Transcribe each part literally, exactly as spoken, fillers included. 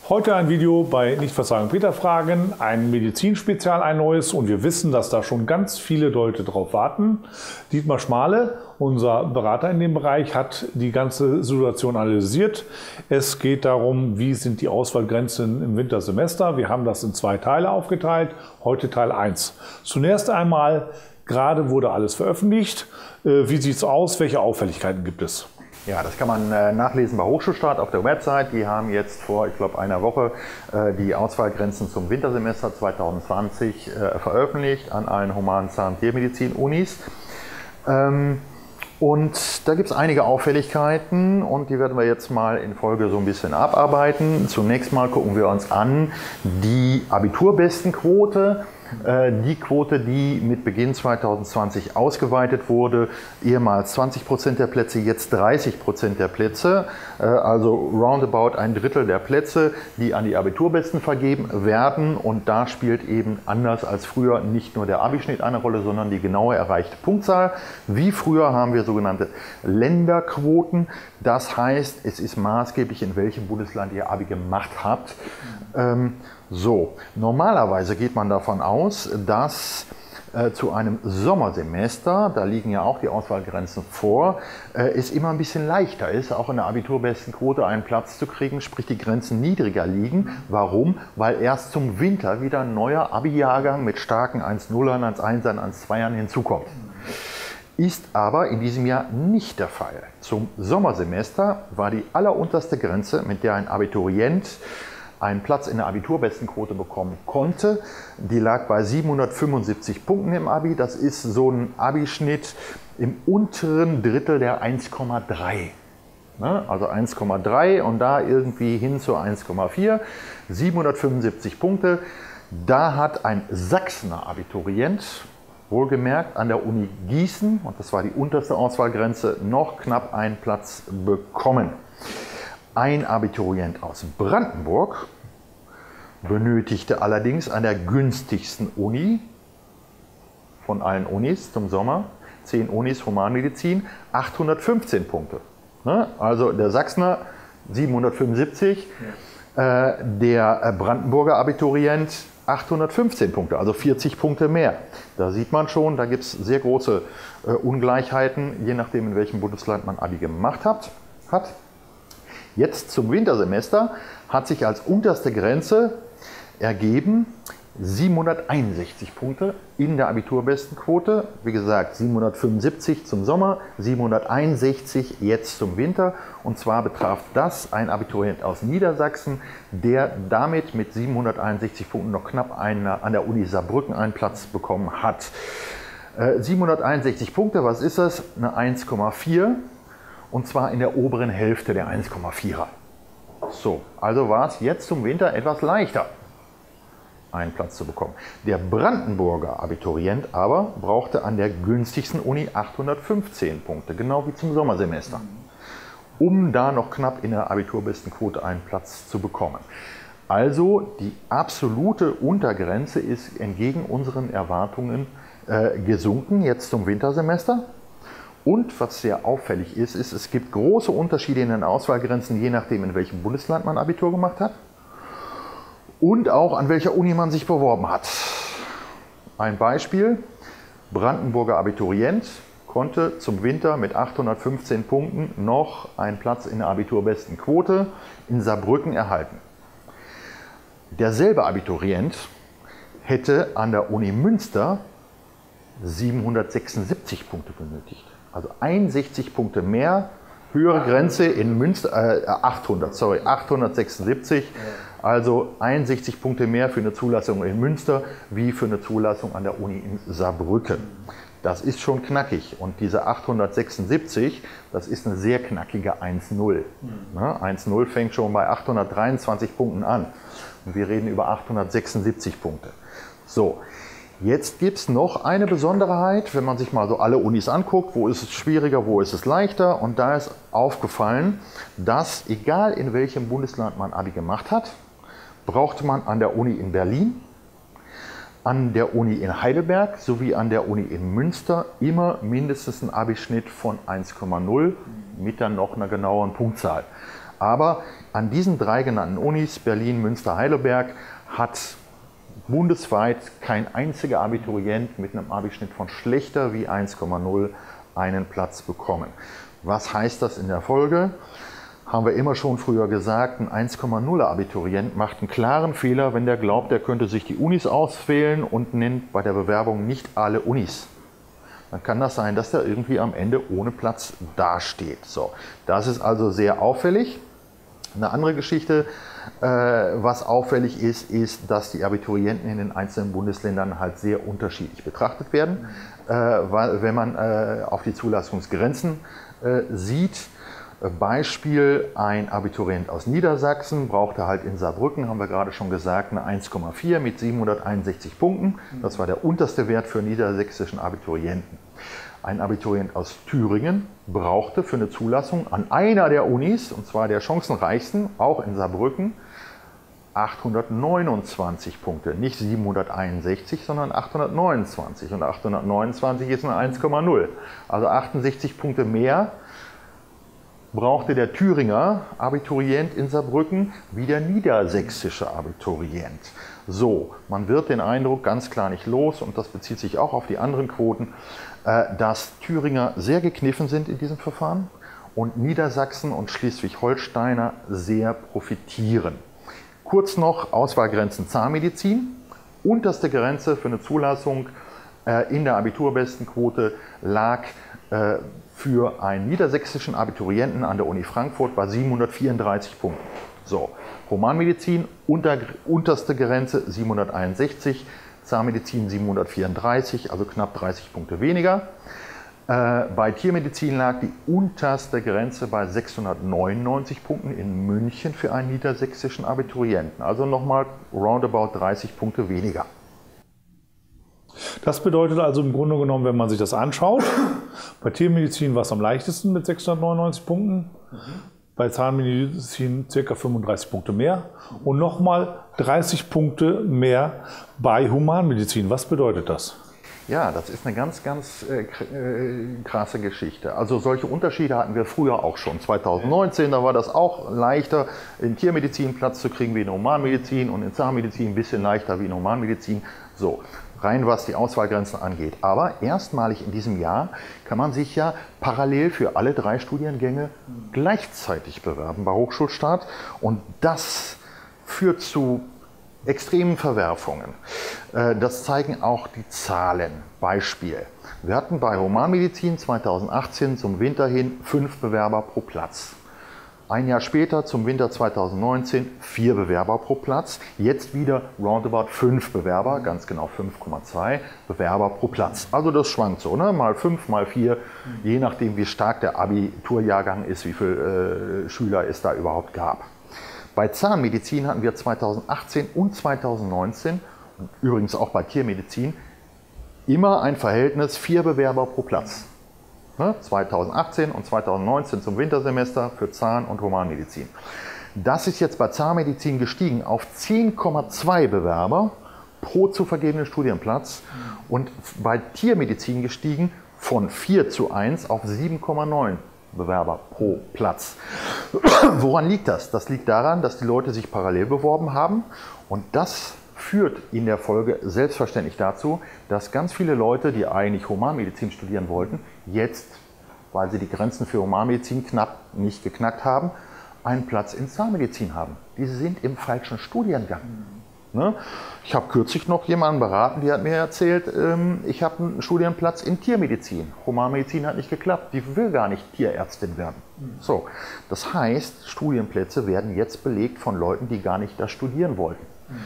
Heute ein Video bei Nichtversagen Peter Fragen, ein Medizinspezial, ein neues, und wir wissen, dass da schon ganz viele Leute drauf warten. Dietmar Schmale, unser Berater in dem Bereich, hat die ganze Situation analysiert. Es geht darum, wie sind die Auswahlgrenzen im Wintersemester. Wir haben das in zwei Teile aufgeteilt, heute Teil eins. Zunächst einmal, gerade wurde alles veröffentlicht. Wie sieht es aus? Welche Auffälligkeiten gibt es? Ja, das kann man äh, nachlesen bei Hochschulstart auf der Website. Die haben jetzt vor, ich glaube, einer Woche äh, die Auswahlgrenzen zum Wintersemester zwanzig zwanzig äh, veröffentlicht an allen humanen Zahn-Tiermedizin-Unis. Ähm, und da gibt es einige Auffälligkeiten und die werden wir jetzt mal in Folge so ein bisschen abarbeiten. Zunächst mal gucken wir uns an die Abiturbestenquote. Die Quote, die mit Beginn zwanzig zwanzig ausgeweitet wurde, ehemals zwanzig Prozent der Plätze, jetzt dreißig Prozent der Plätze, also roundabout ein Drittel der Plätze, die an die Abiturbesten vergeben werden. Und da spielt eben anders als früher nicht nur der Abischnitt eine Rolle, sondern die genaue erreichte Punktzahl. Wie früher haben wir sogenannte Länderquoten. Das heißt, es ist maßgeblich, in welchem Bundesland ihr Abi gemacht habt. Ähm, So, normalerweise geht man davon aus, dass äh, zu einem Sommersemester, da liegen ja auch die Auswahlgrenzen vor, äh, es immer ein bisschen leichter ist, auch in der Abiturbestenquote einen Platz zu kriegen, sprich die Grenzen niedriger liegen. Warum? Weil erst zum Winter wieder ein neuer Abi-Jahrgang mit starken eins nullern, eins einsern, eins zweiern hinzukommt. Ist aber in diesem Jahr nicht der Fall. Zum Sommersemester war die allerunterste Grenze, mit der ein Abiturient einen Platz in der Abiturbestenquote bekommen konnte. Die lag bei siebenhundertfünfundsiebzig Punkten im Abi. Das ist so ein Abischnitt im unteren Drittel der eins Komma drei. Also eins Komma drei und da irgendwie hin zu eins Komma vier. siebenhundertfünfundsiebzig Punkte. Da hat ein Sachsener Abiturient, wohlgemerkt an der Uni Gießen, und das war die unterste Auswahlgrenze, noch knapp einen Platz bekommen. Ein Abiturient aus Brandenburg benötigte allerdings an der günstigsten Uni von allen Unis zum Sommer, zehn Unis Humanmedizin, achthundertfünfzehn Punkte. Also der Sachsener siebenhundertfünfundsiebzig, ja. äh, der Brandenburger Abiturient achthundertfünfzehn Punkte, also vierzig Punkte mehr. Da sieht man schon, da gibt es sehr große äh, Ungleichheiten, je nachdem in welchem Bundesland man Abi gemacht hat. hat. Jetzt zum Wintersemester hat sich als unterste Grenze ergeben siebenhunderteinundsechzig Punkte in der Abiturbestenquote. Wie gesagt, siebenhundertfünfundsiebzig zum Sommer, siebenhunderteinundsechzig jetzt zum Winter. Und zwar betraf das ein Abiturient aus Niedersachsen, der damit mit siebenhunderteinundsechzig Punkten noch knapp einen, an der Uni Saarbrücken einen Platz bekommen hat. Äh, siebenhunderteinundsechzig Punkte, was ist das? Eine eins Komma vier. Und zwar in der oberen Hälfte der eins Komma vierer. So, also war es jetzt zum Winter etwas leichter, einen Platz zu bekommen. Der Brandenburger Abiturient aber brauchte an der günstigsten Uni achthundertfünfzehn Punkte, genau wie zum Sommersemester, um da noch knapp in der Abiturbestenquote einen Platz zu bekommen. Also die absolute Untergrenze ist entgegen unseren Erwartungen äh, gesunken jetzt zum Wintersemester. Und was sehr auffällig ist, ist, es gibt große Unterschiede in den Auswahlgrenzen, je nachdem, in welchem Bundesland man Abitur gemacht hat und auch an welcher Uni man sich beworben hat. Ein Beispiel: Brandenburger Abiturient konnte zum Winter mit achthundertfünfzehn Punkten noch einen Platz in der Abiturbestenquote in Saarbrücken erhalten. Derselbe Abiturient hätte an der Uni Münster siebenhundertsechsundsiebzig Punkte benötigt. Also einundsechzig Punkte mehr, höhere Grenze in Münster, äh, achthundert, sorry, achthundertsechsundsiebzig, also einundsechzig Punkte mehr für eine Zulassung in Münster wie für eine Zulassung an der Uni in Saarbrücken. Das ist schon knackig, und diese achthundertsechsundsiebzig, das ist eine sehr knackige eins null. Ne? eins null fängt schon bei achthundertdreiundzwanzig Punkten an und wir reden über achthundertsechsundsiebzig Punkte. So. Jetzt gibt es noch eine Besonderheit, wenn man sich mal so alle Unis anguckt, wo ist es schwieriger, wo ist es leichter, und da ist aufgefallen, dass egal in welchem Bundesland man Abi gemacht hat, brauchte man an der Uni in Berlin, an der Uni in Heidelberg sowie an der Uni in Münster immer mindestens einen Abischnitt von eins Komma null mit dann noch einer genaueren Punktzahl. Aber an diesen drei genannten Unis, Berlin, Münster, Heidelberg, hat bundesweit kein einziger Abiturient mit einem Abischnitt von schlechter wie eins Komma null einen Platz bekommen. Was heißt das in der Folge? Haben wir immer schon früher gesagt, ein eins Komma null Abiturient macht einen klaren Fehler, wenn der glaubt, er könnte sich die Unis auswählen und nennt bei der Bewerbung nicht alle Unis. Dann kann das sein, dass der irgendwie am Ende ohne Platz dasteht. So, das ist also sehr auffällig. Eine andere Geschichte, äh, was auffällig ist, ist, dass die Abiturienten in den einzelnen Bundesländern halt sehr unterschiedlich betrachtet werden. Äh, weil, wenn man äh, auf die Zulassungsgrenzen äh, sieht, Beispiel, ein Abiturient aus Niedersachsen brauchte halt in Saarbrücken, haben wir gerade schon gesagt, eine eins Komma vier mit siebenhunderteinundsechzig Punkten. Das war der unterste Wert für niedersächsischen Abiturienten. Ein Abiturient aus Thüringen brauchte für eine Zulassung an einer der Unis, und zwar der chancenreichsten, auch in Saarbrücken, achthundertneunundzwanzig Punkte. Nicht siebenhunderteinundsechzig, sondern achthundertneunundzwanzig. Und achthundertneunundzwanzig ist eine eins Komma null. Also achtundsechzig Punkte mehr brauchte der Thüringer Abiturient in Saarbrücken wie der niedersächsische Abiturient. So, man wird den Eindruck ganz klar nicht los, und das bezieht sich auch auf die anderen Quoten, dass Thüringer sehr gekniffen sind in diesem Verfahren und Niedersachsen und Schleswig-Holsteiner sehr profitieren. Kurz noch Auswahlgrenzen Zahnmedizin. Unterste Grenze für eine Zulassung in der Abiturbestenquote lag für einen niedersächsischen Abiturienten an der Uni Frankfurt bei siebenhundertvierunddreißig Punkten. So, Humanmedizin, unter, unterste Grenze siebenhunderteinundsechzig, Zahnmedizin siebenhundertvierunddreißig, also knapp dreißig Punkte weniger. Äh, bei Tiermedizin lag die unterste Grenze bei sechshundertneunundneunzig Punkten in München für einen niedersächsischen Abiturienten. Also nochmal roundabout dreißig Punkte weniger. Das bedeutet also im Grunde genommen, wenn man sich das anschaut, bei Tiermedizin war es am leichtesten mit sechshundertneunundneunzig Punkten, mhm. bei Zahnmedizin ca. fünfunddreißig Punkte mehr und nochmal dreißig Punkte mehr bei Humanmedizin. Was bedeutet das? Ja, das ist eine ganz, ganz äh, krasse Geschichte. Also solche Unterschiede hatten wir früher auch schon. zweitausendneunzehn, da war das auch leichter, in Tiermedizin Platz zu kriegen wie in Humanmedizin und in Zahnmedizin ein bisschen leichter wie in Humanmedizin. So, rein was die Auswahlgrenzen angeht. Aber erstmalig in diesem Jahr kann man sich ja parallel für alle drei Studiengänge gleichzeitig bewerben bei Hochschulstart. Und das führt zu extremen Verwerfungen. Das zeigen auch die Zahlen. Beispiel. Wir hatten bei Humanmedizin zweitausendachtzehn zum Winter hin fünf Bewerber pro Platz. Ein Jahr später, zum Winter zweitausendneunzehn, vier Bewerber pro Platz. Jetzt wieder roundabout fünf Bewerber, ganz genau fünf Komma zwei Bewerber pro Platz. Also das schwankt so, ne? Mal fünf, mal vier, je nachdem wie stark der Abiturjahrgang ist, wie viele äh, Schüler es da überhaupt gab. Bei Zahnmedizin hatten wir zweitausendachtzehn und zweitausendneunzehn, und übrigens auch bei Tiermedizin, immer ein Verhältnis vier Bewerber pro Platz. zweitausendachtzehn und zweitausendneunzehn zum Wintersemester für Zahn- und Humanmedizin. Das ist jetzt bei Zahnmedizin gestiegen auf zehn Komma zwei Bewerber pro zu vergebenen Studienplatz und bei Tiermedizin gestiegen von vier zu eins auf sieben Komma neun Bewerber pro Platz. Woran liegt das? Das liegt daran, dass die Leute sich parallel beworben haben, und das führt in der Folge selbstverständlich dazu, dass ganz viele Leute, die eigentlich Humanmedizin studieren wollten, jetzt, weil sie die Grenzen für Humanmedizin knapp nicht geknackt haben, einen Platz in Zahnmedizin haben. Die sind im falschen Studiengang. Ne? Ich habe kürzlich noch jemanden beraten, die hat mir erzählt, ähm, ich habe einen Studienplatz in Tiermedizin. Humanmedizin hat nicht geklappt, die will gar nicht Tierärztin werden. So, das heißt, Studienplätze werden jetzt belegt von Leuten, die gar nicht da studieren wollten.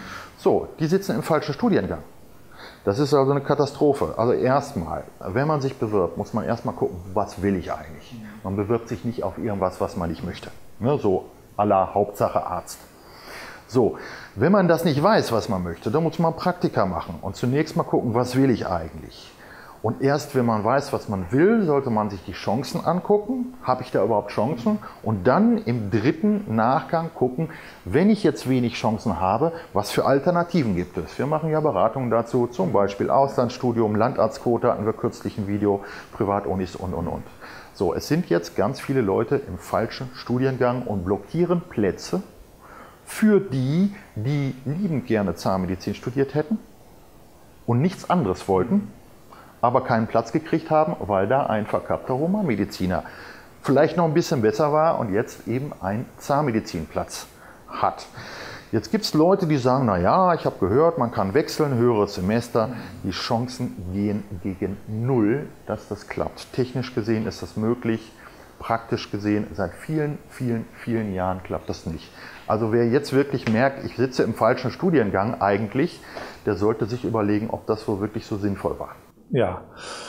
So, die sitzen im falschen Studiengang. Das ist also eine Katastrophe. Also erstmal, wenn man sich bewirbt, muss man erstmal gucken, was will ich eigentlich. Man bewirbt sich nicht auf irgendwas, was man nicht möchte. Ne, so à la Hauptsache Arzt. So, wenn man das nicht weiß, was man möchte, dann muss man Praktika machen und zunächst mal gucken, was will ich eigentlich. Und erst wenn man weiß, was man will, sollte man sich die Chancen angucken. Habe ich da überhaupt Chancen? Und dann im dritten Nachgang gucken, wenn ich jetzt wenig Chancen habe, was für Alternativen gibt es. Wir machen ja Beratungen dazu, zum Beispiel Auslandsstudium, Landarztquote, hatten wir kürzlich ein Video, Privatunis und, und, und. So, es sind jetzt ganz viele Leute im falschen Studiengang und blockieren Plätze für die, die liebend gerne Zahnmedizin studiert hätten und nichts anderes wollten, aber keinen Platz gekriegt haben, weil da ein verkappter Humanmediziner vielleicht noch ein bisschen besser war und jetzt eben einen Zahnmedizinplatz hat. Jetzt gibt es Leute, die sagen, naja, ich habe gehört, man kann wechseln, höheres Semester. Die Chancen gehen gegen null, dass das klappt. Technisch gesehen ist das möglich, praktisch gesehen seit vielen, vielen, vielen Jahren klappt das nicht. Also wer jetzt wirklich merkt, ich sitze im falschen Studiengang eigentlich, der sollte sich überlegen, ob das wohl wirklich so sinnvoll war. Ja,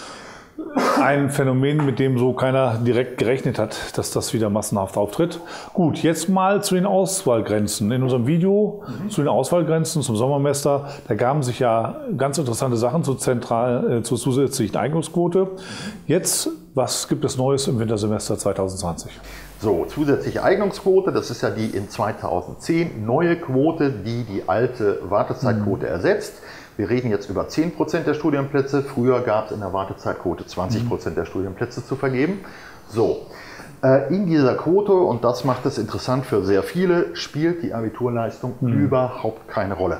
ein Phänomen, mit dem so keiner direkt gerechnet hat, dass das wieder massenhaft auftritt. Gut, jetzt mal zu den Auswahlgrenzen. In unserem Video mhm. zu den Auswahlgrenzen zum Sommersemester, da gaben sich ja ganz interessante Sachen zur, zentral, äh, zur zusätzlichen Eignungsquote. Jetzt, was gibt es Neues im Wintersemester zweitausendzwanzig? So, zusätzliche Eignungsquote, das ist ja die in zweitausendzehn neue Quote, die die alte Wartezeitquote mhm. ersetzt. Wir reden jetzt über zehn Prozent der Studienplätze. Früher gab es in der Wartezeitquote zwanzig Prozent der Studienplätze zu vergeben. So, äh, in dieser Quote, und das macht es interessant für sehr viele, spielt die Abiturleistung mhm. überhaupt keine Rolle.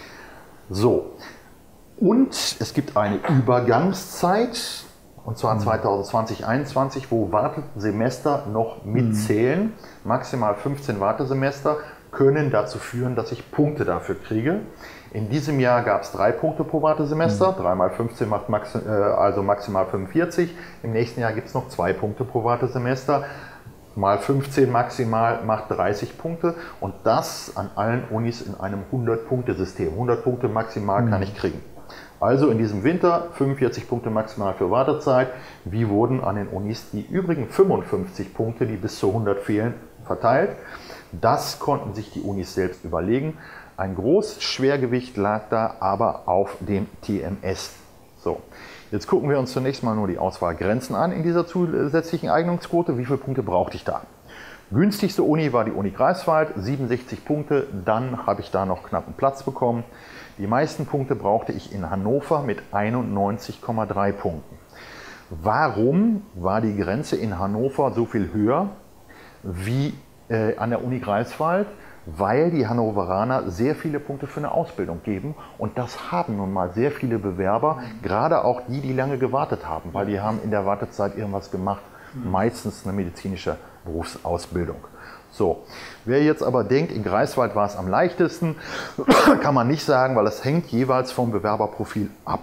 So, und es gibt eine Übergangszeit, und zwar mhm. zweitausendzwanzig einundzwanzig, wo Wartesemester noch mitzählen. Mhm. Maximal fünfzehn Wartesemester können dazu führen, dass ich Punkte dafür kriege. In diesem Jahr gab es drei Punkte pro Wartesemester, mhm. drei mal fünfzehn macht maxi äh, also maximal fünfundvierzig. Im nächsten Jahr gibt es noch zwei Punkte pro Wartesemester, mal fünfzehn maximal macht dreißig Punkte und das an allen Unis in einem hundert-Punkte-System. hundert Punkte maximal mhm. kann ich kriegen. Also in diesem Winter fünfundvierzig Punkte maximal für Wartezeit. Wie wurden an den Unis die übrigen fünfundfünfzig Punkte, die bis zu hundert fehlen, verteilt? Das konnten sich die Unis selbst überlegen. Ein großes Schwergewicht lag da aber auf dem T M S. So, jetzt gucken wir uns zunächst mal nur die Auswahlgrenzen an in dieser zusätzlichen Eignungsquote. Wie viele Punkte brauchte ich da? Günstigste Uni war die Uni Greifswald, siebenundsechzig Punkte. Dann habe ich da noch knapp einen Platz bekommen. Die meisten Punkte brauchte ich in Hannover mit einundneunzig Komma drei Punkten. Warum war die Grenze in Hannover so viel höher wie äh, an der Uni Greifswald? Weil die Hannoveraner sehr viele Punkte für eine Ausbildung geben und das haben nun mal sehr viele Bewerber, gerade auch die, die lange gewartet haben, weil die haben in der Wartezeit irgendwas gemacht, meistens eine medizinische Berufsausbildung. So, wer jetzt aber denkt, in Greifswald war es am leichtesten, kann man nicht sagen, weil es hängt jeweils vom Bewerberprofil ab.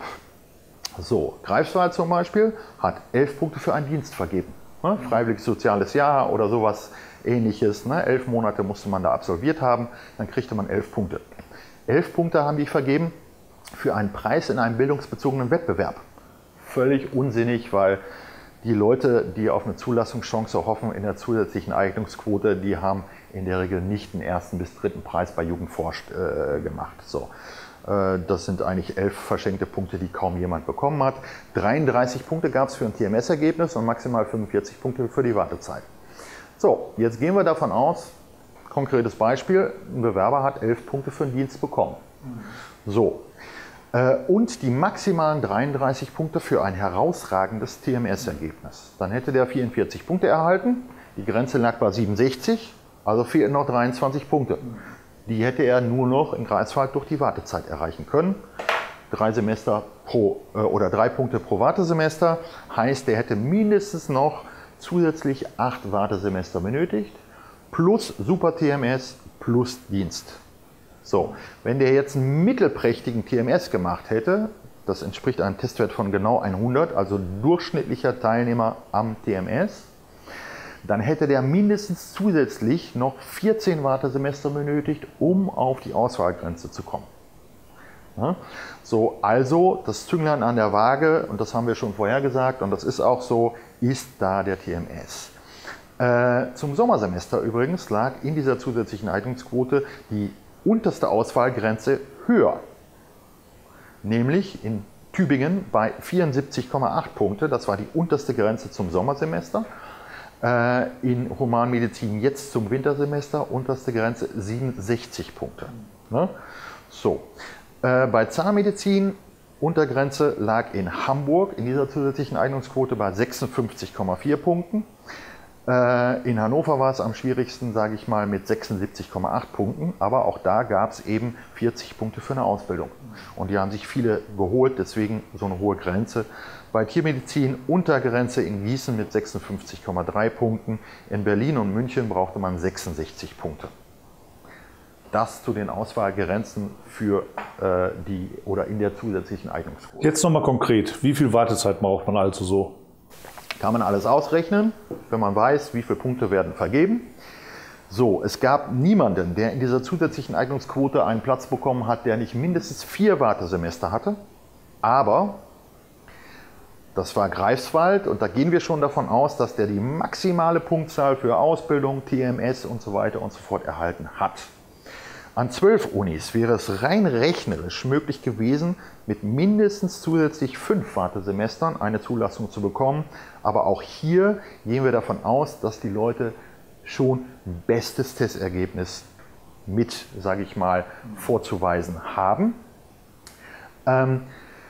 So, Greifswald zum Beispiel hat elf Punkte für einen Dienst vergeben, ne? Freiwilliges soziales Jahr oder sowas. Ähnliches, ne? elf Monate musste man da absolviert haben, dann kriegte man elf Punkte. Elf Punkte haben die vergeben für einen Preis in einem bildungsbezogenen Wettbewerb. Völlig unsinnig, weil die Leute, die auf eine Zulassungschance hoffen in der zusätzlichen Eignungsquote, die haben in der Regel nicht den ersten bis dritten Preis bei Jugendforscht äh, gemacht. So. Äh, das sind eigentlich elf verschenkte Punkte, die kaum jemand bekommen hat. dreiunddreißig Punkte gab es für ein T M S-Ergebnis und maximal fünfundvierzig Punkte für die Wartezeit. So, jetzt gehen wir davon aus, konkretes Beispiel, ein Bewerber hat elf Punkte für einen Dienst bekommen. So, äh, und die maximalen dreiunddreißig Punkte für ein herausragendes T M S-Ergebnis. Dann hätte der vierundvierzig Punkte erhalten, die Grenze lag bei siebenundsechzig, also fehlten noch dreiundzwanzig Punkte. Die hätte er nur noch in Greifswald durch die Wartezeit erreichen können. Drei Semester pro, äh, oder drei Punkte pro Wartesemester, heißt, der hätte mindestens noch zusätzlich acht Wartesemester benötigt, plus Super T M S, plus Dienst. So, wenn der jetzt einen mittelprächtigen T M S gemacht hätte, das entspricht einem Testwert von genau hundert, also durchschnittlicher Teilnehmer am T M S, dann hätte der mindestens zusätzlich noch vierzehn Wartesemester benötigt, um auf die Auswahlgrenze zu kommen. Ja, so, also das Zünglein an der Waage, und das haben wir schon vorher gesagt, und das ist auch so, ist da der T M S. Äh, zum Sommersemester übrigens lag in dieser zusätzlichen Eignungsquote die unterste Auswahlgrenze höher. Nämlich in Tübingen bei vierundsiebzig Komma acht Punkte, das war die unterste Grenze zum Sommersemester. Äh, in Humanmedizin jetzt zum Wintersemester, unterste Grenze siebenundsechzig Punkte. Ne? So. Äh, bei Zahnmedizin, Untergrenze lag in Hamburg in dieser zusätzlichen Eignungsquote bei sechsundfünfzig Komma vier Punkten. Äh, in Hannover war es am schwierigsten, sage ich mal, mit sechsundsiebzig Komma acht Punkten, aber auch da gab es eben vierzig Punkte für eine Ausbildung. Und die haben sich viele geholt, deswegen so eine hohe Grenze. Bei Tiermedizin Untergrenze in Gießen mit sechsundfünfzig Komma drei Punkten. In Berlin und München brauchte man sechsundsechzig Punkte. Das zu den Auswahlgrenzen für äh, die oder in der zusätzlichen Eignungsquote. Jetzt nochmal konkret, wie viel Wartezeit braucht man also so? Kann man alles ausrechnen, wenn man weiß, wie viele Punkte werden vergeben. So, es gab niemanden, der in dieser zusätzlichen Eignungsquote einen Platz bekommen hat, der nicht mindestens vier Wartesemester hatte. Aber das war Greifswald und da gehen wir schon davon aus, dass der die maximale Punktzahl für Ausbildung, T M S und so weiter und so fort erhalten hat. An zwölf Unis wäre es rein rechnerisch möglich gewesen, mit mindestens zusätzlich fünf Wartesemestern eine Zulassung zu bekommen. Aber auch hier gehen wir davon aus, dass die Leute schon bestes Testergebnis mit, sage ich mal, vorzuweisen haben. Ähm,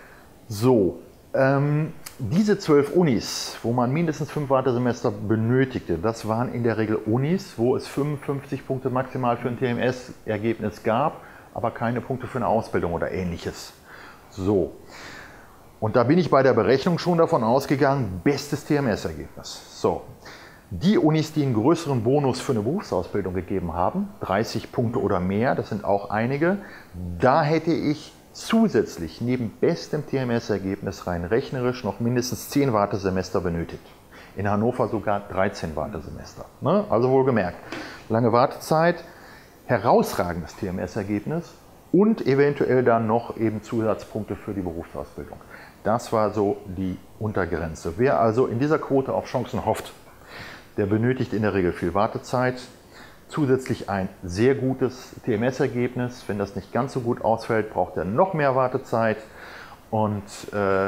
so, ähm, diese zwölf Unis, wo man mindestens fünf Wartesemester benötigte, das waren in der Regel Unis, wo es fünfundfünfzig Punkte maximal für ein T M S-Ergebnis gab, aber keine Punkte für eine Ausbildung oder ähnliches. So, und da bin ich bei der Berechnung schon davon ausgegangen, bestes T M S-Ergebnis. So, die Unis, die einen größeren Bonus für eine Berufsausbildung gegeben haben, dreißig Punkte oder mehr, das sind auch einige, da hätte ich zusätzlich neben bestem T M S-Ergebnis rein rechnerisch noch mindestens zehn Wartesemester benötigt. In Hannover sogar dreizehn Wartesemester. Ne? Also wohlgemerkt, lange Wartezeit, herausragendes T M S-Ergebnis und eventuell dann noch eben Zusatzpunkte für die Berufsausbildung. Das war so die Untergrenze. Wer also in dieser Quote auf Chancen hofft, der benötigt in der Regel viel Wartezeit. Zusätzlich ein sehr gutes T M S-Ergebnis. Wenn das nicht ganz so gut ausfällt, braucht er noch mehr Wartezeit. Und äh,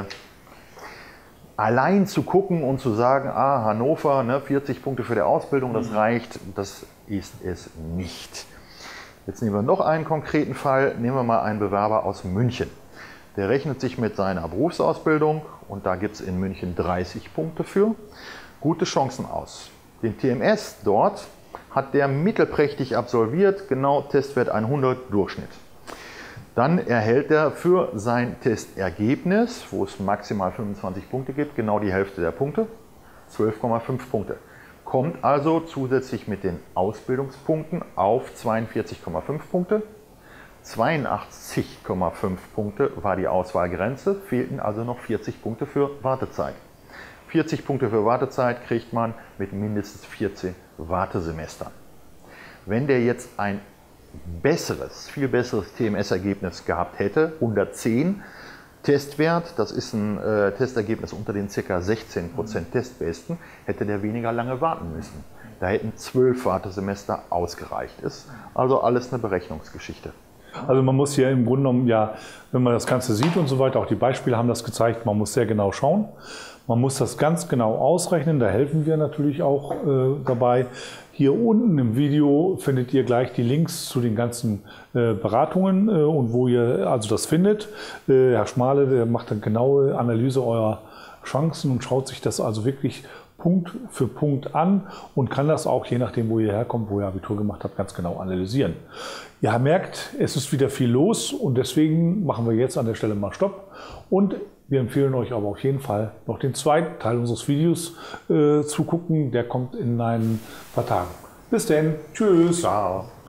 allein zu gucken und zu sagen, ah, Hannover, ne, vierzig Punkte für die Ausbildung, das reicht, das ist es nicht. Jetzt nehmen wir noch einen konkreten Fall. Nehmen wir mal einen Bewerber aus München. Der rechnet sich mit seiner Berufsausbildung und da gibt es in München dreißig Punkte für. Gute Chancen aus. Den T M S dort hat der mittelprächtig absolviert, genau Testwert hundert, Durchschnitt. Dann erhält er für sein Testergebnis, wo es maximal fünfundzwanzig Punkte gibt, genau die Hälfte der Punkte, zwölf Komma fünf Punkte. Kommt also zusätzlich mit den Ausbildungspunkten auf zweiundvierzig Komma fünf Punkte. zweiundachtzig Komma fünf Punkte war die Auswahlgrenze, fehlten also noch vierzig Punkte für Wartezeit. vierzig Punkte für Wartezeit kriegt man mit mindestens vierzehn Wartesemestern. Wenn der jetzt ein besseres, viel besseres T M S-Ergebnis gehabt hätte, hundertzehn Testwert, das ist ein äh, Testergebnis unter den ca. sechzehn Prozent Testbesten, hätte der weniger lange warten müssen. Da hätten zwölf Wartesemester ausgereicht. Ist also alles eine Berechnungsgeschichte. Also man muss hier im Grunde genommen, ja, wenn man das Ganze sieht und so weiter, auch die Beispiele haben das gezeigt, man muss sehr genau schauen. Man muss das ganz genau ausrechnen, da helfen wir natürlich auch äh, dabei. Hier unten im Video findet ihr gleich die Links zu den ganzen äh, Beratungen äh, und wo ihr also das findet. Äh, Herr Schmale, der macht eine genaue Analyse eurer Chancen und schaut sich das also wirklich Punkt für Punkt an und kann das auch, je nachdem, wo ihr herkommt, wo ihr Abitur gemacht habt, ganz genau analysieren. Ihr merkt, es ist wieder viel los und deswegen machen wir jetzt an der Stelle mal Stopp und wir empfehlen euch aber auf jeden Fall noch den zweiten Teil unseres Videos äh, zu gucken. Der kommt in ein paar Tagen. Bis dann. Tschüss. Ciao.